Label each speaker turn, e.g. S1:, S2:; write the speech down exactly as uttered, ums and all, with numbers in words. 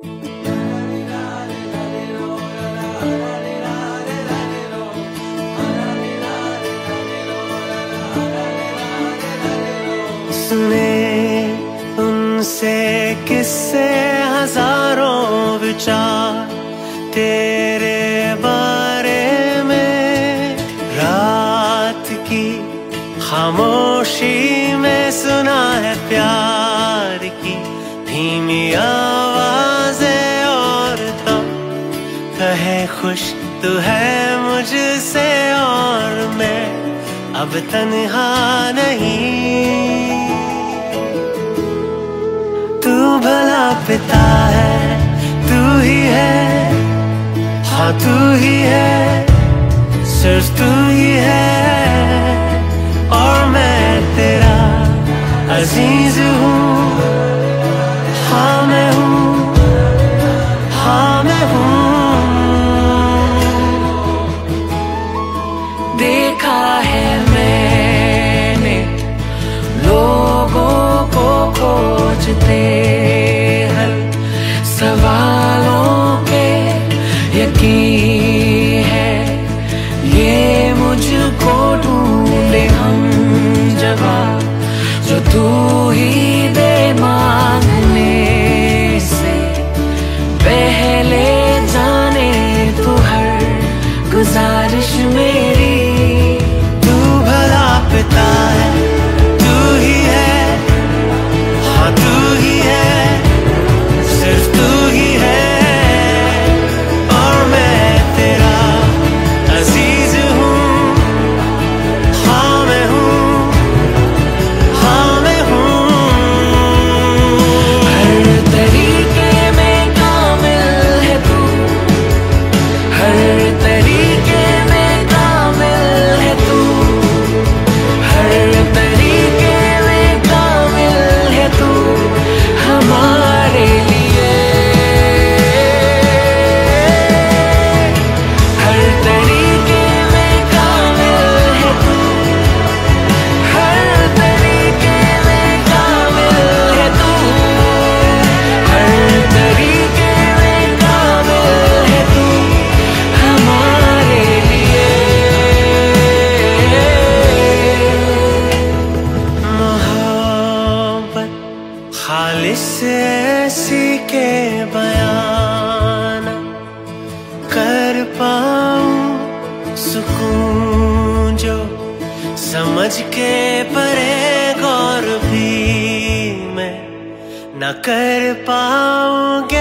S1: सुने उनसे किस्से हजारों विचार तेरे बारे में। रात की खामोशी में सुना है प्यार की धीमी आवाज़ें, और तब कहे खुश तू है मुझसे और मैं अब तन्हा नहीं। तू भला पिता है, तू ही है, हाँ तू ही है, सिर्फ तू ही है, और मैं तेरा अजीज हूँ। हाँ मैं हूँ, हाँ मैं हूँ।
S2: देखा है मैंने लोगों को खोजते हर सवालों के, यकीन है ये मुझको ढूंढे हम जवाब जो तू ही दे मांगने से पहले। जाने तू हर गुजारिश मेरी।
S1: तू भला पिता है, तू ही है, हाँ तू ही है, सिर्फ तू ही है, और मैं तेरा अजीज हूँ। हाँ मैं हूँ, हाँ मैं हूँ।
S2: हर तरीके में कामिल है तू, हर तरीके में कामिल है तू, हर तरीके में कामिल है तू हमारे लिए। हर तरीके में कामिल है तू, हर तरीके में कामिल है तू, हर तरीके में कामिल है तू हमारे लिए।
S1: मोहब्बत खालिस ऐसी के बयान कर पाऊं, सुकून जो समझ के परे गौर भी मैं न कर पाऊंगे।